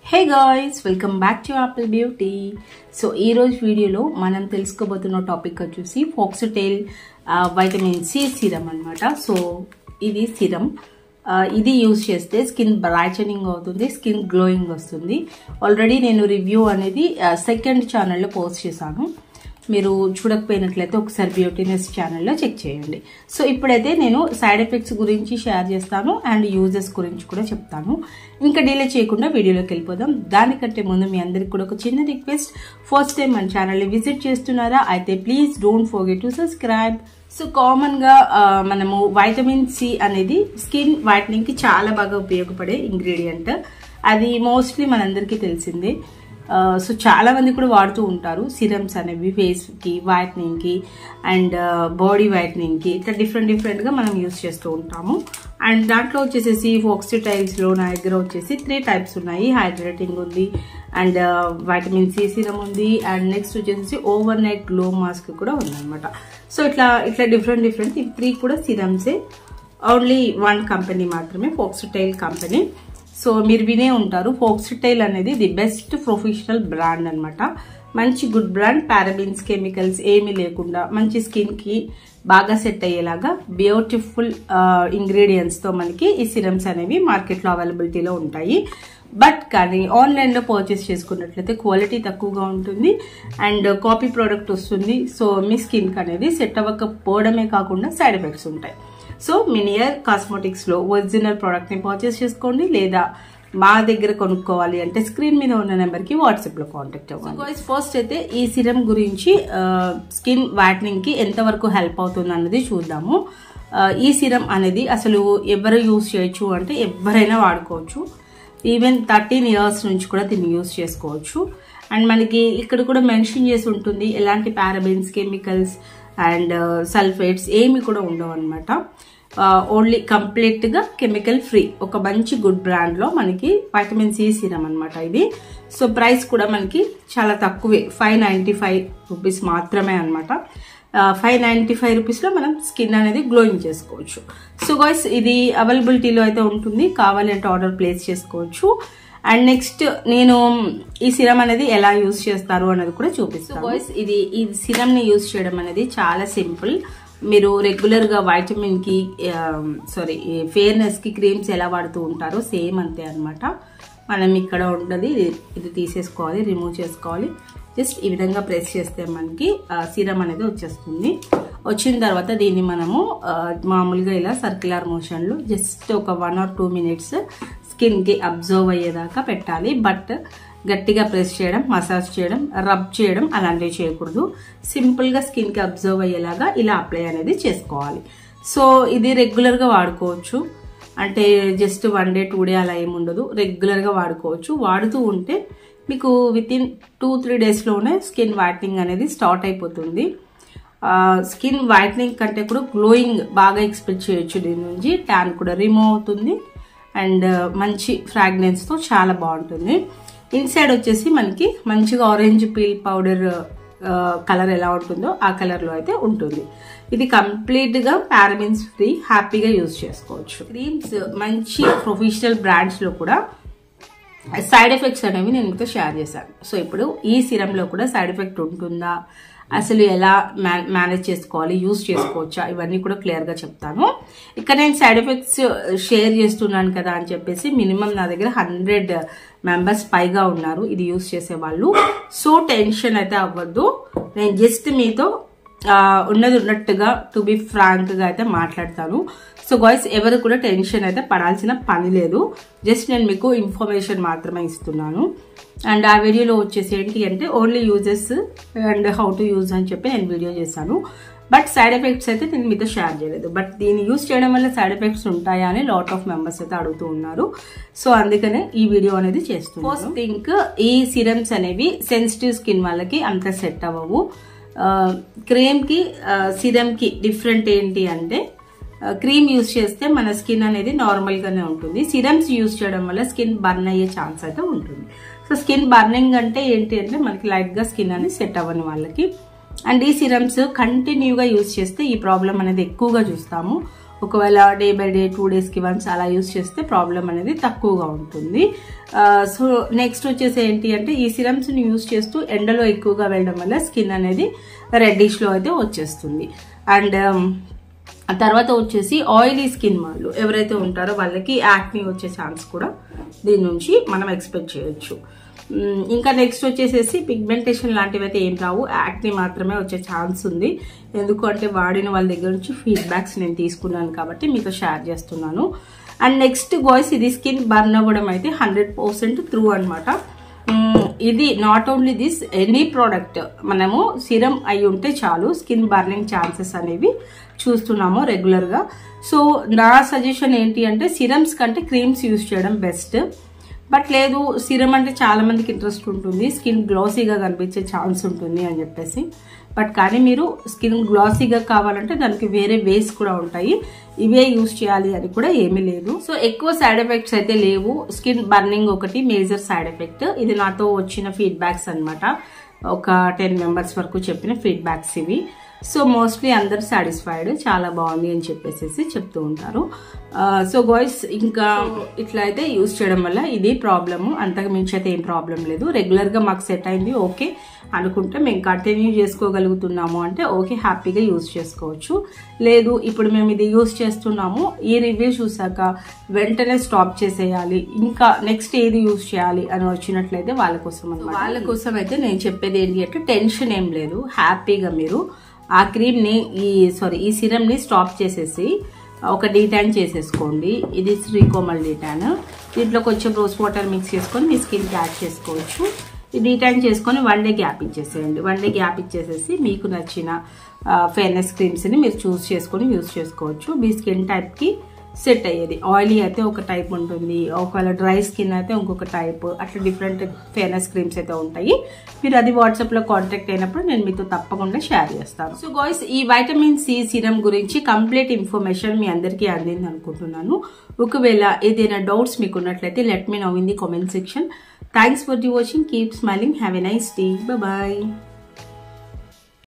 Hey guys, welcome back to Apple Beauty. So ee roju video lo manam telusukobothunna topic vachusi Foxtail vitamin C serum anamata. So idi serum ఇది use చేస్తే skin brightening అవుతుంది, skin glowing వస్తుంది. Already నేను review అనేది second ఛానల్లో post చేశాను. మీరు చూడకపోయినట్లయితే ఒకసారి బ్యూటీనెస్ ఛానల్లో చెక్ చేయండి. సో ఇప్పుడైతే నేను సైడ్ ఎఫెక్ట్స్ గురించి షేర్ చేస్తాను అండ్ యూజెస్ గురించి కూడా చెప్తాను. ఇంకా డిలే చేయకుండా వీడియోలోకి వెళ్ళిపోదాం. దానికంటే ముందు మీ అందరికి కూడా ఒక చిన్న రిక్వెస్ట్, ఫస్ట్ టైం మన ఛానల్ని విజిట్ చేస్తున్నారా అయితే please don't forget to subscribe. So common గా మనము వైటమిన్ సి అనేది స్కిన్ వైటనింగ్ కి చాలా బాగా ఉపయోగపడే ఇంగ్రీడియంట్. అది మోస్ట్లీ మనందరికీ తెలిసిందే. సో చాలా మంది కూడా వాడుతూ ఉంటారు సిరమ్స్ అనేవి ఫేస్ కి, వైటనింగ్ కి అండ్ బాడీ వైటనింగ్ కి, ఇట్లా డిఫరెంట్ గా మనం యూజ్ చేస్తూ ఉంటాము. అండ్ దాంట్లో వచ్చేసి ఫాక్స్టైల్స్ లో నా దగ్గర వచ్చేసి 3 టైప్స్ ఉన్నాయి. హైడ్రేటింగ్ ఉంది అండ్ వైటమిన్ సి సిరమ్ ఉంది అండ్ నెక్స్ట్ వచ్చేసి ఓవర్ నైట్ గ్లో మాస్క్ కూడా ఉందన్నమాట. సో ఇట్లా డిఫరెంట్ ఈ 3 కూడా సిరమ్సే. ఓన్లీ 1 కంపెనీ మాత్రమే, ఫాక్స్టైల్ కంపెనీ. సో మీరు వినే ఉంటారు, ఫాక్స్టైల్ అనేది ది బెస్ట్ ప్రొఫెషనల్ బ్రాండ్ అనమాట. మంచి గుడ్ బ్రాండ్, పారాబిన్స్ కెమికల్స్ ఏమీ లేకుండా మంచి స్కిన్ కి బాగా సెట్ అయ్యేలాగా బ్యూటిఫుల్ ఇంగ్రీడియంట్స్ తో మనకి ఈ సిరమ్స్ అనేవి మార్కెట్ లో అవైలబిలిటీలో ఉంటాయి. బట్ కానీ ఆన్లైన్ లో పర్చేస్ చేసుకున్నట్లయితే క్వాలిటీ తక్కువగా ఉంటుంది అండ్ కాపీ ప్రోడక్ట్ వస్తుంది. సో మీ స్కిన్ కి అనేది సెట్ అవ్వకపోవడమే కాకుండా సైడ్ ఎఫెక్ట్స్ ఉంటాయి. సో మినియర్ కాస్మెటిక్స్ లో ఒరిజినల్ ప్రోడక్ట్ ని పర్చేస్ చేసుకోండి, లేదా మా దగ్గర కొనుక్కోవాలి అంటే స్క్రీన్ మీద ఉన్న నెంబర్ కి వాట్సాప్ లో కాంటాక్ట్ అవ్వండి. ఫస్ట్ అయితే ఈ సిరం గురించి స్కిన్ వైటనింగ్ కి ఎంత వరకు హెల్ప్ అవుతుంది అన్నది చూద్దాము. ఈ సిరం అనేది అసలు ఎవరు యూజ్ చేయొచ్చు అంటే ఎవరైనా వాడుకోవచ్చు. ఈవెన్ 13 years నుంచి కూడా దీన్ని యూజ్ చేసుకోవచ్చు. అండ్ మనకి ఇక్కడ కూడా మెన్షన్ చేసి ఉంటుంది ఎలాంటి పారాబెన్స్, కెమికల్స్ అండ్ సల్ఫేట్స్ ఏమి కూడా ఉండవు అనమాట. ఓన్లీ కంప్లీట్ గా కెమికల్ ఫ్రీ, ఒక మంచి గుడ్ బ్రాండ్ లో మనకి వైటమిన్ సి సిరం అనమాట ఇది. సో ప్రైస్ కూడా మనకి చాలా తక్కువే, 595 రూపీస్ మాత్రమే అనమాట. 595 రూపీస్ లో మనం స్కిన్ అనేది గ్లోయింగ్ చేసుకోవచ్చు. సో గైస్ ఇది అవైలబిలిటీలో అయితే ఉంటుంది, కావాలి అంటే ఆర్డర్ ప్లేస్ చేసుకోవచ్చు. అండ్ నెక్స్ట్ నేను ఈ సిరం అనేది ఎలా యూజ్ చేస్తారు అనేది కూడా చూపిస్తాను. గైస్ ఈ సిరం ని యూజ్ చేయడం అనేది చాలా సింపుల్. మీరు రెగ్యులర్ గా వైటమిన్ కి ఫెయిర్నెస్ కి క్రీమ్స్ ఎలా వాడుతూ ఉంటారో సేమ్ అంతే అనమాట. మనం ఇక్కడ ఉంటుంది, ఇది తీసేసుకోవాలి, రిమూవ్ చేసుకోవాలి. జస్ట్ ఈ విధంగా ప్రెస్ చేస్తే మనకి సిరం అనేది వచ్చేస్తుంది. వచ్చిన తర్వాత దీన్ని మనము మామూలుగా ఇలా సర్క్యులర్ మోషన్ లో జస్ట్ ఒక 1 or 2 minutes స్కిన్ కి అబ్జర్వ్ అయ్యేదాకా పెట్టాలి. బట్ గట్టిగా ప్రెస్ చేయడం, మసాజ్ చేయడం, రబ్ చేయడం అలాంటివి చేయకూడదు. సింపుల్ గా స్కిన్ కి అబ్జర్వ్ అయ్యేలాగా ఇలా అప్లై అనేది చేసుకోవాలి. సో ఇది రెగ్యులర్ గా వాడుకోవచ్చు, అంటే జస్ట్ 1 day 2 day అలా ఏముండదు, రెగ్యులర్ గా వాడుకోవచ్చు. వాడుతూ ఉంటే మీకు వితిన్ 2-3 days లోనే స్కిన్ వైటనింగ్ అనేది స్టార్ట్ అయిపోతుంది. స్కిన్ వైటనింగ్ కంటే కూడా గ్లోయింగ్ బాగా ఎక్స్పెక్ట్ చేయొచ్చు. దీని నుంచి ట్యాన్ కూడా రిమూవ్ అవుతుంది అండ్ మంచి ఫ్రాగ్రెన్స్ తో చాలా బాగుంటుంది. ఇన్సైడ్ వచ్చేసి మనకి మంచిగా ఆరెంజ్ పీల్ పౌడర్ కలర్ ఎలా ఉంటుందో ఆ కలర్ లో అయితే ఉంటుంది. ఇది కంప్లీట్ గా పారాబెన్స్ ఫ్రీ, హ్యాపీగా యూజ్ చేసుకోవచ్చు. క్రీమ్స్ మంచి ప్రొఫెషనల్ బ్రాండ్స్ లో కూడా సైడ్ ఎఫెక్ట్స్ అనేవి నేను మీతో షేర్ చేశాను. సో ఇప్పుడు ఈ సిరం లో కూడా సైడ్ ఎఫెక్ట్ ఉంటుందా, అసలు ఎలా మేనేజ్ చేసుకోవాలి, యూజ్ చేసుకోవచ్చా, ఇవన్నీ కూడా క్లియర్ గా చెప్తాను. ఇక్కడ నేను సైడ్ ఎఫెక్ట్స్ షేర్ చేస్తున్నాను కదా అని చెప్పేసి మినిమం నా దగ్గర 100 members పైగా ఉన్నారు ఇది యూజ్ చేసే వాళ్ళు. సో టెన్షన్ అయితే అవ్వద్దు, నేను జస్ట్ మీతో ఉన్నది ఉన్నట్టుగా టు బి ఫ్రాంక్ గా అయితే మాట్లాడతాను. సో గాయ్స్ ఎవరు కూడా టెన్షన్ అయితే పడాల్సిన పని లేదు, జస్ట్ నేను మీకు ఇన్ఫర్మేషన్ మాత్రమే ఇస్తున్నాను. అండ్ ఆ వీడియోలో వచ్చేసి ఏంటి అంటే only uses and how to use అని చెప్పి నేను వీడియో చేశాను. బట్ సైడ్ ఎఫెక్ట్స్ అయితే నేను మీతో షేర్ చేయలేదు. బట్ దీన్ని యూజ్ చేయడం వల్ల సైడ్ ఎఫెక్ట్స్ ఉంటాయా అని లాట్ ఆఫ్ మెంబర్స్ అయితే అడుగుతూ ఉన్నారు. సో అందుకనే ఈ వీడియో అనేది చేస్తున్నాను. ఫస్ట్ థింక్, ఈ సిరమ్స్ అనేవి సెన్సిటివ్ స్కిన్ వాళ్ళకి అంత సెట్ అవ్వవు. క్రీమ్ కి సిరమ్ కి డిఫరెంట్ ఏంటి అంటే క్రీమ్ యూజ్ చేస్తే మన స్కిన్ అనేది నార్మల్ గానే ఉంటుంది. సిరమ్స్ యూజ్ చేయడం వల్ల స్కిన్ బర్న్ అయ్యే ఛాన్స్ అయితే ఉంటుంది. సో స్కిన్ బర్నింగ్ అంటే ఏంటి అంటే మనకి లైట్ గా స్కిన్ అనేది సెట్ అవ్వని వాళ్ళకి. అండ్ ఈ సిరమ్స్ కంటిన్యూగా యూజ్ చేస్తే ఈ ప్రాబ్లం అనేది ఎక్కువగా చూస్తాము. ఒకవేళ డే బై డే 2 డేస్కి వన్స్ అలా యూస్ చేస్తే ప్రాబ్లం అనేది తక్కువగా ఉంటుంది. సో నెక్స్ట్ వచ్చేసి ఏంటి అంటే ఈ సిరమ్స్ని యూస్ చేస్తూ ఎండలో ఎక్కువగా వెళ్ళడం వల్ల స్కిన్ అనేది రెడ్డిష్లో అయితే వచ్చేస్తుంది. అండ్ తర్వాత వచ్చేసి ఆయిలీ స్కిన్ వాళ్ళు ఎవరైతే ఉంటారో వాళ్ళకి యాక్నీ వచ్చే ఛాన్స్ కూడా దీని నుంచి మనం ఎక్స్పెక్ట్ చేయొచ్చు. ఇంకా నెక్స్ట్ వచ్చేసేసి పిగ్మెంటేషన్ లాంటివి అయితే ఏం రావు, యాక్నీ మాత్రమే వచ్చే ఛాన్స్ ఉంది. ఎందుకంటే వాడిన వాళ్ళ దగ్గర నుంచి ఫీడ్బ్యాక్స్ నేను తీసుకున్నాను కాబట్టి మీతో షేర్ చేస్తున్నాను. అండ్ నెక్స్ట్ గాయ్స్ ఇది స్కిన్ బర్న్ అవ్వడం అయితే 100% ట్రూ అనమాట. ఇది not only this, any product మనము సిరం అయి ఉంటే చాలు స్కిన్ బర్నింగ్ ఛాన్సెస్ అనేవి చూస్తున్నాము రెగ్యులర్గా. సో నా సజెషన్ ఏంటి అంటే సిరమ్స్ కంటే క్రీమ్స్ యూజ్ చేయడం బెస్ట్. బట్ లేదు సిరం అంటే చాలా మందికి ఇంట్రెస్ట్ ఉంటుంది, స్కిన్ గ్లాసీగా కనిపించే ఛాన్స్ ఉంటుంది అని చెప్పేసి. బట్ కానీ మీరు స్కిన్ గ్లాసీగా కావాలంటే దానికి వేరే వేస్ కూడా ఉంటాయి, ఇవే యూజ్ చేయాలి అని కూడా ఏమీ లేదు. సో ఎక్కువ సైడ్ ఎఫెక్ట్స్ అయితే లేవు. స్కిన్ బర్నింగ్ ఒకటి మేజర్ సైడ్ ఎఫెక్ట్. ఇది నాతో వచ్చిన ఫీడ్బ్యాక్స్ అనమాట, ఒక 10 మెంబర్స్ వరకు చెప్పిన ఫీడ్బ్యాక్స్ ఇవి. సో మోస్ట్లీ అందరు సాటిస్ఫైడ్, చాలా బాగుంది అని చెప్పేసి చెప్తూ ఉంటారు. సో గాయ్స్ ఇంకా ఇట్లా అయితే యూజ్ చేయడం వల్ల ఇది ప్రాబ్లము, అంతకు మించి అయితే ఏం ప్రాబ్లం లేదు. రెగ్యులర్గా మాకు సెట్ అయింది ఓకే అనుకుంటే మేము కంటిన్యూ చేసుకోగలుగుతున్నాము అంటే ఓకే హ్యాపీగా యూజ్ చేసుకోవచ్చు. లేదు ఇప్పుడు మేము ఇది యూజ్ చేస్తున్నాము, ఈ రివ్యూ చూసాక వెంటనే స్టాప్ చేసేయాలి, ఇంకా నెక్స్ట్ ఏది యూజ్ చేయాలి అని వచ్చినట్లయితే వాళ్ళ కోసం అన్నమాట. వాళ్ళ కోసం అయితే నేను చెప్పేది ఏంటి అంటే టెన్షన్ ఏం లేదు, హ్యాపీగా మీరు ఆ క్రీమ్ని ఈ సిరమ్ని స్టాప్ చేసేసి ఒక డీటాన్ చేసేసుకోండి. ఇది శ్రీకోమల్ డీటాన్, దీంట్లో కొంచెం రోజ్ వాటర్ మిక్స్ చేసుకొని మీ స్కిన్కి యాడ్ చేసుకోవచ్చు. ఈ డీటాన్ చేసుకొని 1 డే గ్యాప్ ఇచ్చేసేయండి. 1 డే గ్యాప్ ఇచ్చేసేసి మీకు నచ్చిన ఫెయిర్నెస్ క్రీమ్స్ని మీరు చూస్ చేసుకొని యూజ్ చేసుకోవచ్చు. మీ స్కిన్ టైప్కి సెట్ అయ్యేది. ఆయిలీ అయితే ఒక టైప్ ఉంటుంది, ఒకవేళ డ్రై స్కిన్ అయితే ఇంకొక టైప్, అట్లా డిఫరెంట్ ఫేర్నెస్ క్రీమ్స్ అయితే ఉంటాయి. మీరు అది వాట్సాప్లో కాంటాక్ట్ అయినప్పుడు నేను మీతో తప్పకుండా షేర్ చేస్తాను. సో గాయ్స్ ఈ వైటమిన్ సి సిరం గురించి కంప్లీట్ ఇన్ఫర్మేషన్ మీ అందరికీ అందింది అనుకుంటున్నాను. ఒకవేళ ఏదైనా డౌట్స్ మీకు ఉన్నట్లయితే let me know in the comment section. Thanks for the watching, keep smiling, have a nice day, bye.